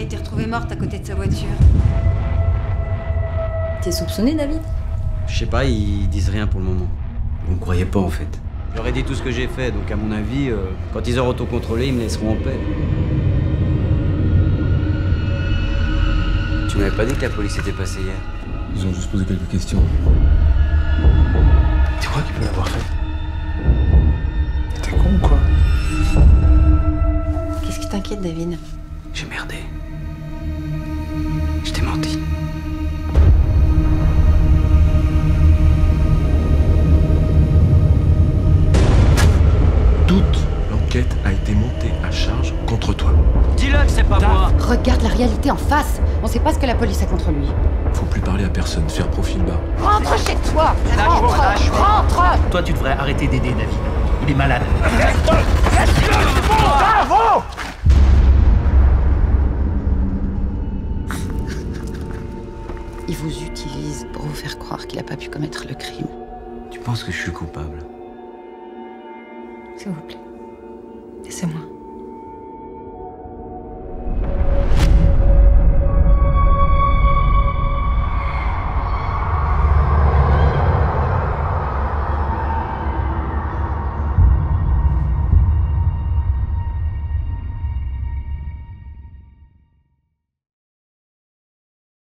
été retrouvée morte à côté de sa voiture. T'es soupçonné, David? Je sais pas, ils disent rien pour le moment. Vous me croyez pas en fait. J'aurais dit tout ce que j'ai fait, donc à mon avis, quand ils auront tout contrôlé, ils me laisseront en paix. Tu m'avais pas dit que la police était passée hier? Ils ont juste posé quelques questions. Tu crois qu'ils peuvent l'avoir fait? T'es con ou quoi? Qu'est-ce qui t'inquiète, David? J'ai merdé. Je t'ai menti. Toute l'enquête a été montée à charge contre toi. Dis-le que c'est pas moi! Regarde la réalité en face. On sait pas ce que la police a contre lui. Faut plus parler à personne, faire profil bas. Rentre chez toi. Rentre. Toi, tu devrais arrêter d'aider David. Il est malade. Il vous utilise pour vous faire croire qu'il a pas pu commettre le crime. Tu penses que je suis coupable? S'il vous plaît. Laissez-moi.